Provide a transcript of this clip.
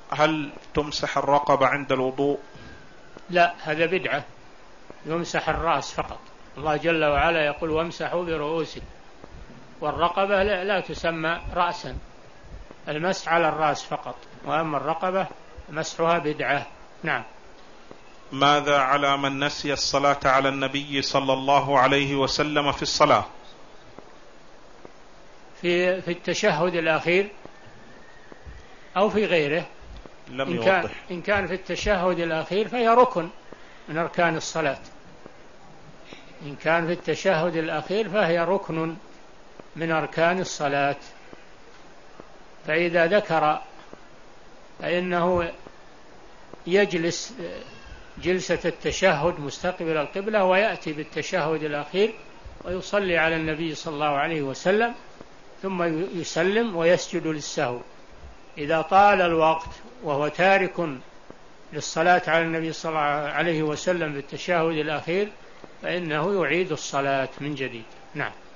هل تمسح الرقبة عند الوضوء؟ لا، هذا بدعة، يمسح الرأس فقط. الله جل وعلا يقول وامسحوا برؤوسكم، والرقبة لا تسمى رأسا، المسح على الرأس فقط، وأما الرقبة مسحها بدعة. نعم. ماذا على من نسي الصلاة على النبي صلى الله عليه وسلم في الصلاة؟ في التشهد الأخير أو في غيره؟ لم يوضح. إن كان في التشهد الأخير فهي ركن من أركان الصلاة. إن كان في التشهد الأخير فهي ركن من أركان الصلاة، فإذا ذكر فإنه يجلس جلسة التشهد مستقبل القبلة، ويأتي بالتشهد الأخير ويصلي على النبي صلى الله عليه وسلم، ثم يسلم ويسجد للسهو. إذا طال الوقت وهو تارك للصلاة على النبي صلى الله عليه وسلم بالتشهد الأخير فإنه يعيد الصلاة من جديد. نعم.